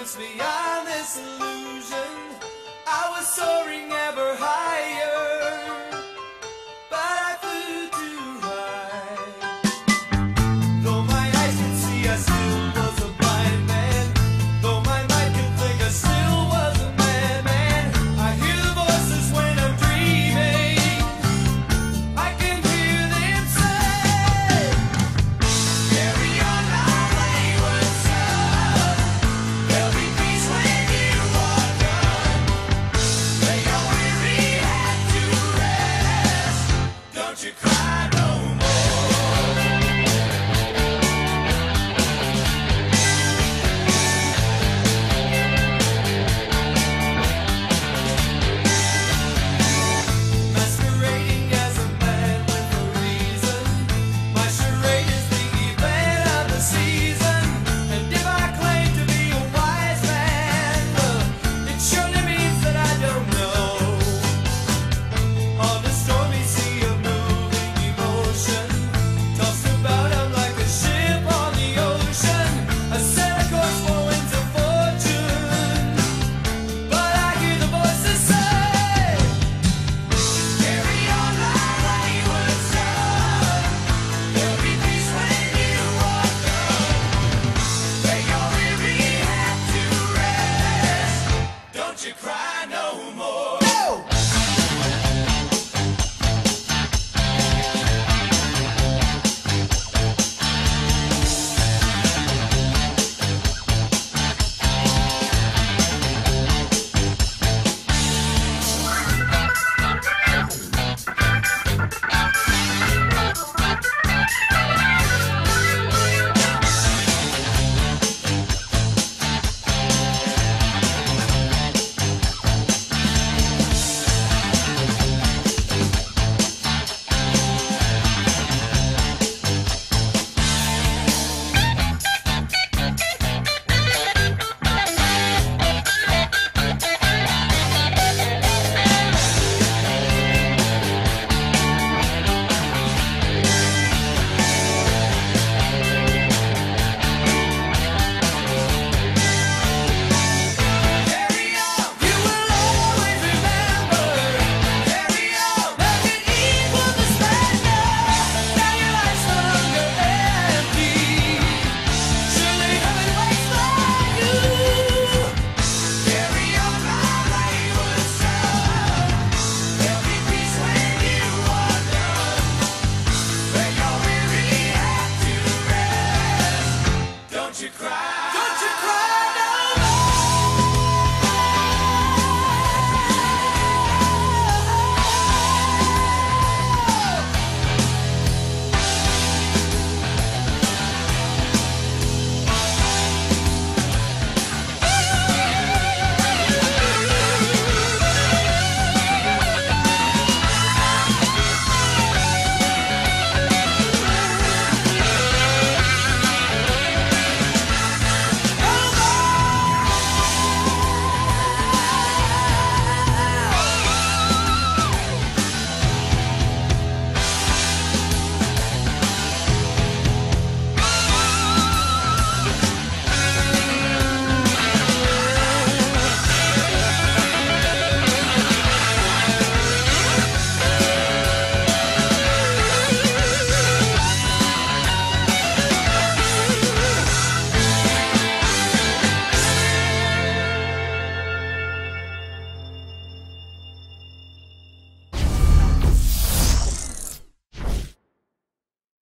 distance beyond this illusion. I was soaring ever higher, but I flew too high. Though my eyes could see, I still was a blind man. Though my mind could think, I still was a madman. I hear the voices when I'm dreaming. I can hear them say, carry on my wayward son. There'll be peace when you are done. Lay your weary head to rest. Don't you cry no more. Masquerading as a man with a reason. My charade is the event of the season. And if I claim to be a wise man, well, it surely means that I don't know. On a stormy sea of moving emotion, tossed about I'm like a ship on the ocean. I set a course for winds of fortune, but I hear the voices say, carry on my wayward son. There'll be peace when you are done. Lay your weary head to rest. Don't you cry no more. No! Carry on, you will always remember. Carry on, make it equal the splendor. Now your life's no longer empty. Surely heaven waits for you. Carry on, my wayward son. There'll be peace when you are done. Lay your weary head to rest. Don't you cry